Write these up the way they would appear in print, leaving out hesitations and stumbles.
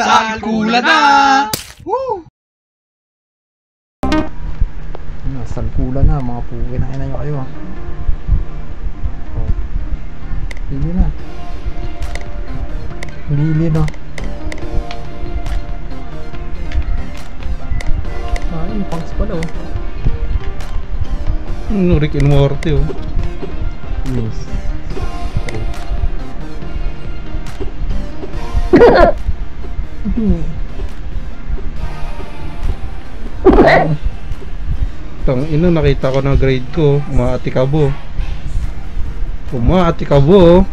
Salkula na! Woo! Salkula na, mga puwi na ina nyo kayo. Oh. Lili na. Lili no. Ah, yung punks pala oh. Rick and Morty oh. Yes. Tang ina, nakita ko na grade ko. Umaatikabo. Umaatikabo.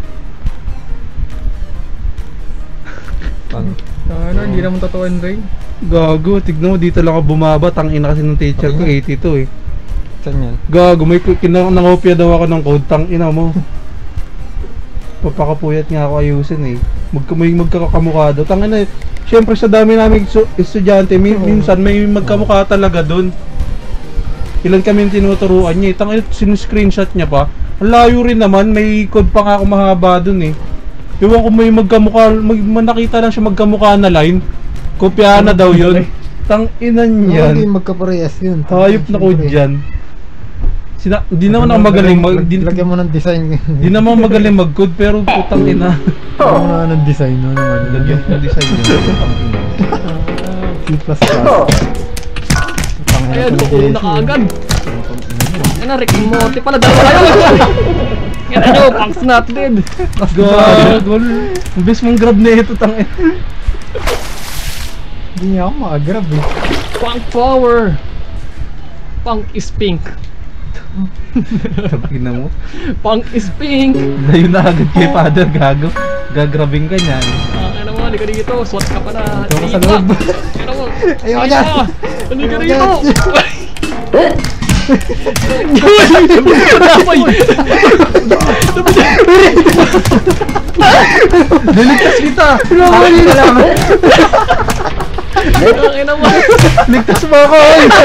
Ano, hindi naman totoo yung grade. Gago, tignan mo dito lang ako bumaba. Tang ina kasi ng teacher ko 82 eh. Saan yan? Gago, may nangopya daw ako ng code. Tang ina mo. Papakapuyat nga ako ayusin eh. May magkakamukha daw. Tang ina, syempre sa dami namin estudyante, minsan may magkamukha talaga dun. Ilan kami yung tinuturuan niya eh. Tang ina, sinuscreenshot niya pa. Ang layo rin naman, may code pa nga ako mahaba dun eh. Ewan ko may magkamukha, nakita lang siya magkamukha na line. Kopya na daw yun. Tang ina niyan. Hindi magkaparehas yun. Hayop na code dyan. Di naman ako magaling lagyan mo ng design. Di naman magaling mag-code pero putang ina. Lagyan mo na ng design no naman. Lagyan mo ng design yun. C++. Ayan, una ka agad. Yan na, Rick and Morty pala, dalawa kayo. Yan ano, punks not dead. Gagol. Mabis mong grab na ito tang ina. Hindi niya ako makagrab eh. Punk power. Punk is pink. Tignan mo. Punk is pink. Layo na agad kay father, gago. Gagrabing ka niyan. Ano mo, halika dito, SWAT ka pa na. Ito ka sa loob. Ano mo? Ayaw dyan! Halika dito! Niligtas kita! Ina mo! Ligtas mo ako!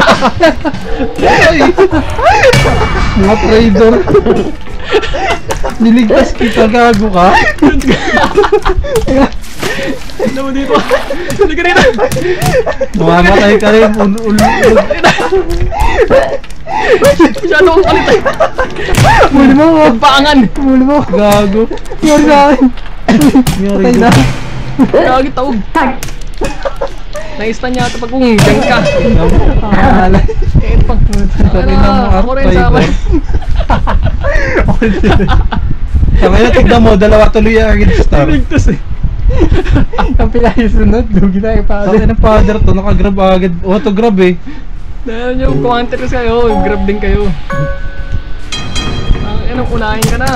Mga traitor! Niligtas kita, gago ka? Ano mo dito? Halika dito! Mamamatay ka rin, Masyado akong kalit eh! Muli mo! Magpaangan! Muli mo! gago. Yari na akin! Patay na. Gagi taog! Naistan niya ito pag kung dyan ka! Alay! Eh, pang... Ako rin sa akin! Kaya tignan mo, dalawa tuloy ang register. Niligtas eh! Ang pinayusunod, lugi na yung father. Sabi ng father to, nakagrab agad. Auto-grab eh. Dahil nyo, counter kayo, grab din kayo. Anong unahin ka na?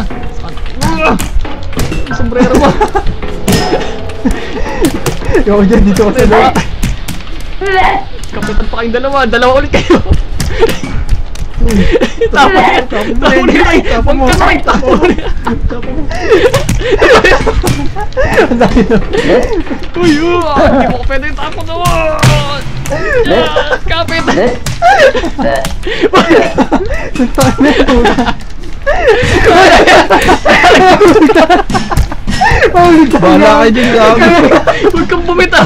Sombrero mo! Yo, dyan dito ako sa loob. Kapitan pa kayong dalawa ulit kayo! Tapo yan! Tapo na yan! Tapo mo! Tapo mo! Uy! Hindi mo ko pwede yung tapo naman! Kapit! Suntok na yun. Bahala kayo din, gago. Huwag kang bumitaw!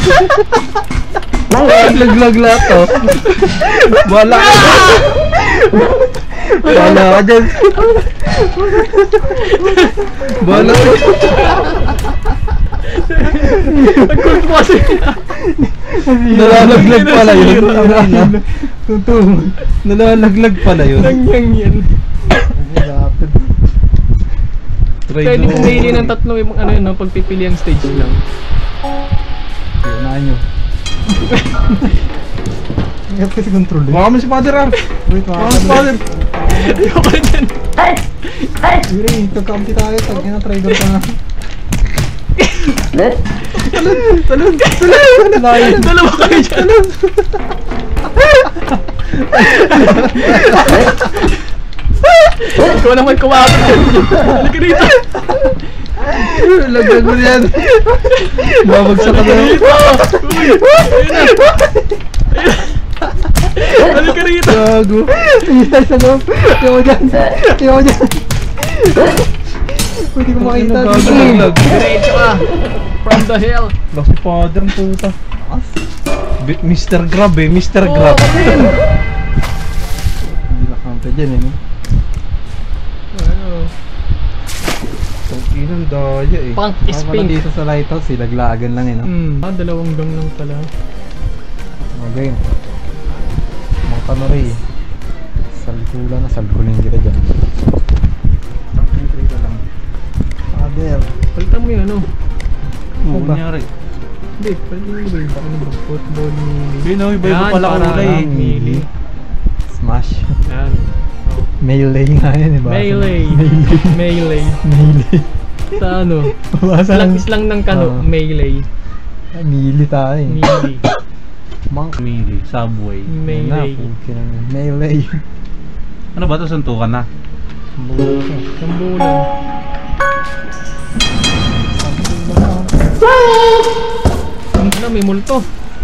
Laglag lahat to. Bahala ka dyan. Bahala ka dyan. Bahala ka dyan. Nagkultuwasi! Nalalaglag pala yun. Nalalaglag pala yun. Nangyang yan. Pwede Trade pumili ng tatlo yung ano yun, pagpipili ang stage lang. Yun na nyo. Ingat kasi control eh. Baka kami si father ah. Wait, Baka kami si father. Ayoko na dyan. Yuri, magkakampi tayo. Tagin na, trader ka na. Talon! Dalawa kayo dyan. Ikaw naman kumapit dyan. Halika rito. Lagyan mo yan. Babagsak ka na. Uy! Ayun na. Halika rito. Gago. Tingin tayo sa loob. Tiyo dyan. Tiyo dyan. Pwede ko makita. Gago. Diretso ka. From the hell? Lost si father ang puta. Taas. Mr. Grab eh, Mr. Oo, Grab. kasi yun. Hindi na kampe dyan eh. No? Ano? Tangkinang daya eh. Punk is Ako pala pink. dito sa lighthouse, silaglagan lang eh. No? Dalawang gang lang pala. Okay. Mga kanoray. Salgula na, salgulin kita dyan. Tangkin ka lang. Father. Palitan mo yung ano. Oo, ba? kunyari. Hindi, palitan mo yung iba. Ano ba? Football, melee. Hindi no, iba-iba Yan, pala para kulay eh. lang, melee. Smash. Yan. Oh. Melee nga yun eh. basa. Melee. Melee. Melee. Sa ano? Basa lang. Islang ng kano. Oo. Melee. Melee tayo eh. Melee. Monk. Melee, Subway. Melee. Melee. Ano ba ito? Suntukan na? Sambulan. Ano, may multo.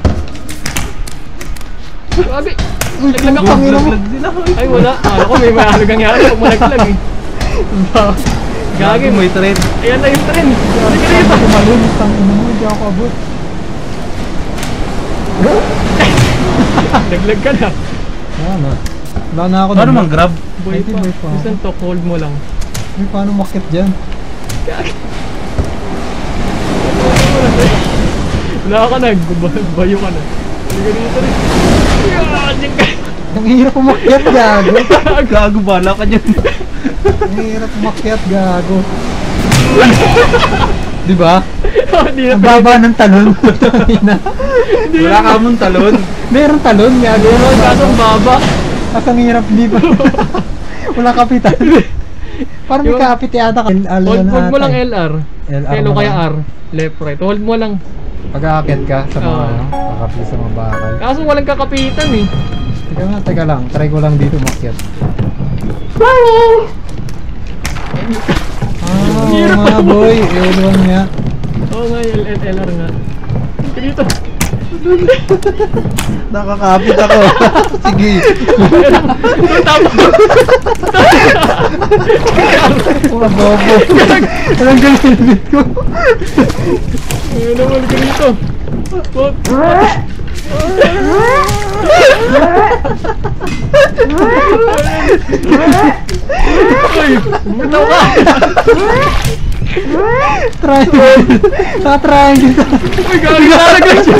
Grabe. Laglag ako. Laglag din ako eh. Ay, wala. Akala ko may mahalagang yari pag malaglag eh. Gagi, May trend. ayan na yung trend. Halika rito. Kumalun, tangin mo, hindi ako abot. Laglag ka na. Ayan ah. Wala na ako. Paano doon. mang grab? Boy Hindi, pa. boy pa. Isang to, hold mo lang. Ay, paano makit dyan? Gagi. Wala ka na. Bayo ka na. Halika dito rin. Diyan ka. Ang hirap umakyat, gago. Gago, bala ka dyan. Ang hirap umakyat, gago. Diba? Hindi na Ang baba ng talon. Wala ka mong talon. Meron talon, gago. Meron kaso ang baba. Kasi ang hirap, di ba? Wala kapitan. Parang may Yung- kapit yata. Hold mo lang LR. LR L o mo kaya lang. R. Left, right. Hold mo lang. Pag-aakyat ka sa mga Oo. ano, kakapit sa mga bakal. Kaso walang kakapitan eh. Teka lang. Try ko lang dito umakyat. Ah, Hirap oo nga boy. L1 nga. Oo nga, LR nga. Dito. Nakakapit ako. Sige. Tapos. Mga bobo. Anong galit ko? Ayun naman ka dito. Wag. Uy, bitaw ka. Triangle. Triangle. Uy, gagawin siya.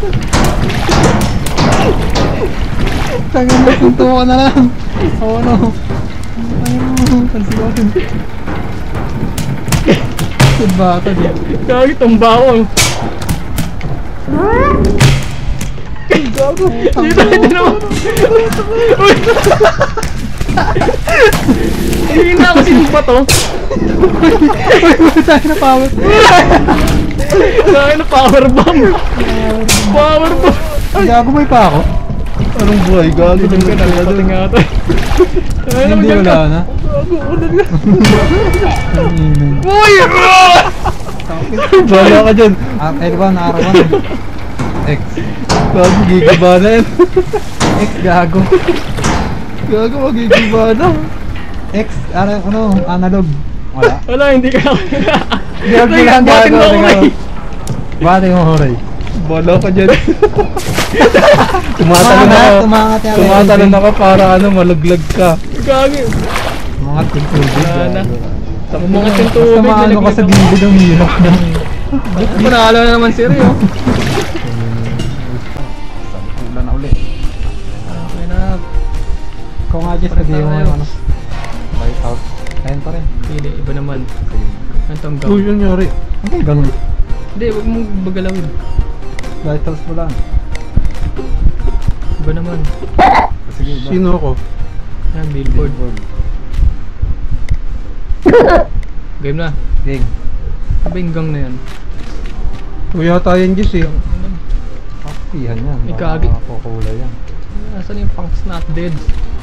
Tangin na, punto ka na lang. Oo, ano. Ayun, pansigasin. Good bata di. Gagi, tumba ko. Gago. Dito, dito naman. Uy. Hindi na ako sinong ba to? Uy, tayo na power. Dahil na power bomb. Power bomb. Gago, may pa ako. Anong buhay? Gago Diyan ka na, pati nga ito. Ay, naman Hindi, dyan ka. wala na. Gago, ulan ka. Ang inay. Uy! Bala ka dyan. L1, R1. X. Gago, gigiba na yan. X, gago. Gago, magigiba na. X, ano, analog. Wala. Wala, hindi ka. Hindi ako kailangan Batin mo gago. ako, Ray. Bate mo, Horay. Bala ka dyan. Tumatalon ako. Tumangat yan. Tumatalon ako para ano, malaglag ka. Gagi. Mga tubig. Wala na. gago. Mga Basta tubig. maano ka sa gilid ang hirap na. Panalo na naman si Rio. Ulan na ulit. Okay na. Kung nga Jess, sabihin mo yung ano. Light out. Ayun pa rin. Hindi, iba naman. Ano tong Uy, gawin? yun yari. Okay, ganun. Hindi, huwag mong bagalawin. Lighthouse mo lang. Iba naman. Sige, iba. Sino ako? Yan, billboard. Game na. Game. Iba yung gang na yan. Uy, yata yan, Jess eh. Kapihan yan. Ikagi. Kukulay yan. Nasaan yung punks not dead?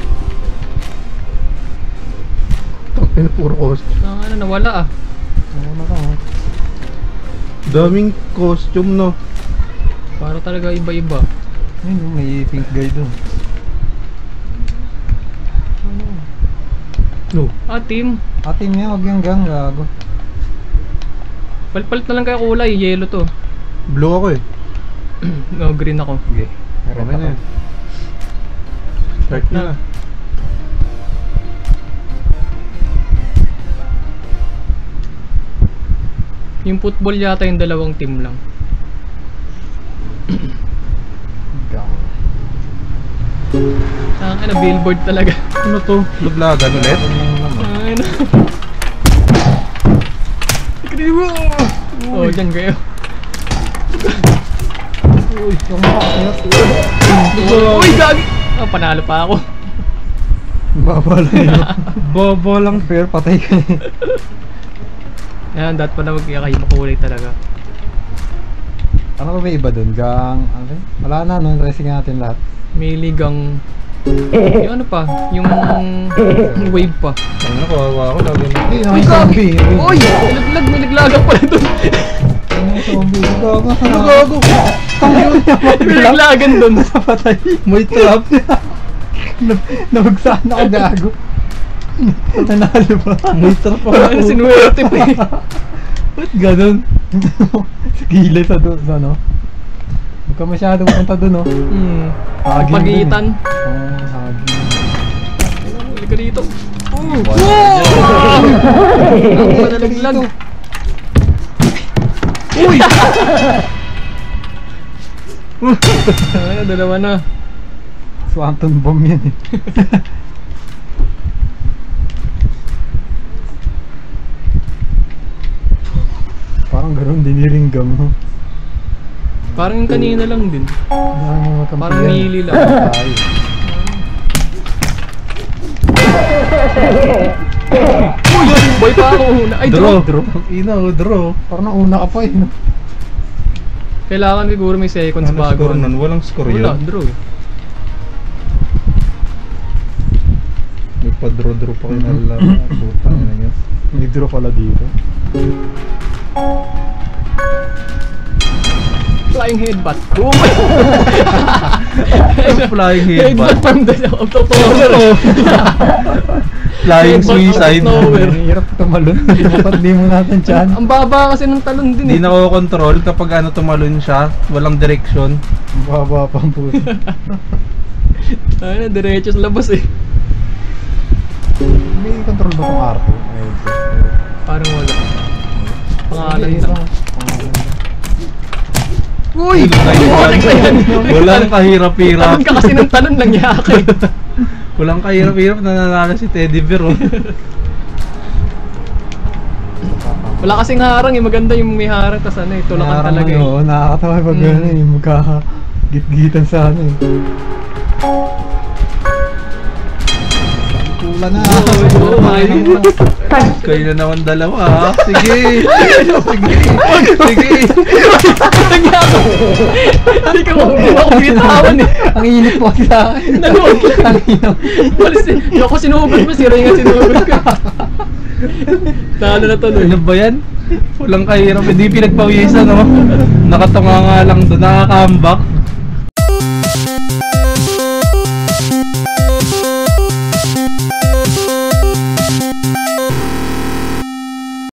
Tangin, puro costume. Ano, nawala ah. Ano na ka, ha? Daming costume, no? Para talaga iba-iba. Ayun, oh, may pink guy dun. No. Ah, team. Ate niya, wag yung gang, gago. Palit na lang kayo kulay, yellow to. Blue ako eh. No, green ako. Sige. Okay na yan. Start na. Yung football yata yung dalawang team lang. Ang billboard talaga. Ano to? Luglagan ulit? Ay na. Oh, dyan kayo. Uy, yung makakayas. Uy, gagi! Oh, panalo pa ako. Baba lang yun. Bobo lang. Fair, patay ka eh. Yan, dapat pa na magkakayo makulay talaga. Ano ba may iba dun? Gang, ano ba? Wala na, no? Racing natin lahat. May ligang... Yung ano pa? Yung wave pa. Ano, kawawa ako. Lagi na. Ay, may zombie. Uy! Nilaglag, may naglagang pala dun. May zombie. Gago. Ano gago? May naglagan dun. Patay. May trap. Nabagsahan ako gago. Nanalo ba? May trap ako. Ano, sinuwerte pa eh. Ba't ganun? Sa gilid sa doon, ano? Huwag ka masyado pupunta doon, no? Hagin Pagitan. dun, eh. Oo, hagin. Huli ka dito. Wow! Ako pa nalaglag. Uy! Ano, dalawa na. Swanton bomb yan eh. Parang ganun, diniringgam mo. Parang yung kanina lang din. Parang nili lang. Ay. Uy! Boy pa ako. Ay, draw. Draw. Parang nauna ka pa eh, no? Kailangan siguro may seconds Ano bago. score nun? Walang score Wala, yun. draw eh. May pa-draw pa kayo nalala. Puta na nyo. May draw pala dito. Flying headbutt. Oh my! Flying Headbutt headbutt. from the octopower. Flying Headbutt out of suicide. nowhere. Ang hirap tumalon. Di mo natin dyan. Ang baba kasi ng talon din Hindi eh. na ko control kapag ano tumalon siya. Walang direksyon. Ang baba pa ang puso. Ay na, diretso sa labas eh. May control ba itong R2? Parang wala. Pangalan Hindi, lang. pangalan lang. Uy! Walang kahirap-hirap. Talon ka kasi ng talon lang yakay. Walang kahirap-hirap na nanalo si Teddy Bear. Oh. Wala kasing harang eh. Maganda yung may harang. Tas ano eh, tulakan talaga eh. Oo, nakakatawa pag gano'n eh. Magkakagit-gitan sa ano eh. Kula na. Oh my. Kayo na naman dalawa ha. Sige. Sige. Nagyako! Hindi ka ako bitawan eh. Ang init mo kasi sa akin. Naluwag lang. Ang init. Walis eh. Ako sinugod mo. Sira yung sinugod ko. Talo na tuloy. Ano ba yan? Walang kahirap. Hindi pinagpawisan no? Nakatunga nga lang doon. Nakaka-comeback.